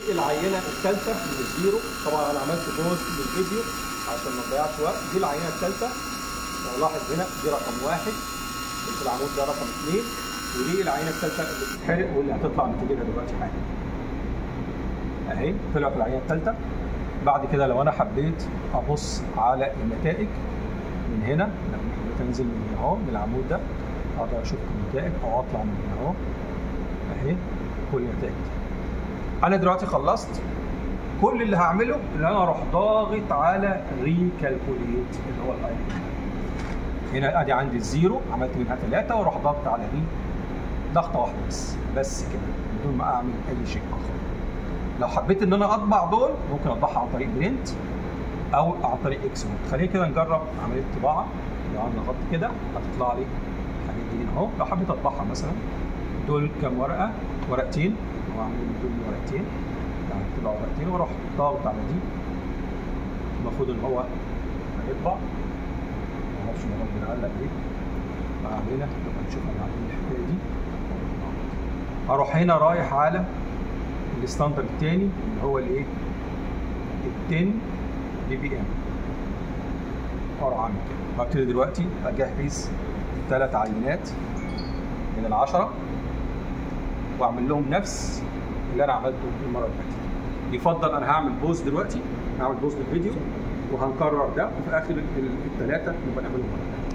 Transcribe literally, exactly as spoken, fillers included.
العينه الثالثه من الزيرو. طبعا انا عملت بوز للفيديو عشان ما نضيعش وقت. دي العينه الثالثه، ولاحظ هنا دي رقم واحد، في العمود ده رقم اثنين، ودي العينه الثالثه اللي بتتحرق واللي هتطلع نتيجتها دلوقتي حالا. اهي طلعت العينه الثالثه. بعد كده لو انا حبيت ابص على النتائج من هنا، لو حبيت انزل من هنا اهو من العمود ده اقدر اشوف النتائج، او اطلع من هنا اهو اهي كل النتائج. انا دلوقتي خلصت. كل اللي هعمله ان انا اروح ضاغط على ريكالكوليت اللي هو الايكون هنا. ادي عندي الزيرو عملت منها ثلاثه، واروح ضغط على دي ضغطه واحده بس بس كده بدون ما اعمل اي شيء اخر. لو حبيت ان انا اطبع دول ممكن اطبعها عن طريق برنت او عن طريق اكسبورت. خلينا كده نجرب عمليه الطباعه. لو انا ضغطت كده هتطلع لي الحاجات دي هنا اهو. لو حبيت اطبعها مثلا دول كام ورقه؟ ورقتين، هو عامل دول ورقتين، يعني طلعوا ورقتين، واروح ضاغط على دي. المفروض ان هو هيطبع. ما اعرفش الموضوع بيتعلق ليه. هنا نبقى نشوف انا عامل الحكايه دي. هروح هنا رايح على الستاندرد الثاني اللي هو الايه؟ ال عشرة بي بي ام. اروح عامل كده. هبتدي دلوقتي اجهز ثلاث عينات من العشره واعمل لهم نفس اللي انا عملته المره اللي فاتت. يفضل انا هعمل بوز دلوقتي، هعمل بوز للفيديو وهنكرر ده، وفي اخر الثلاثه نبقى نعملهم مره ثانيه.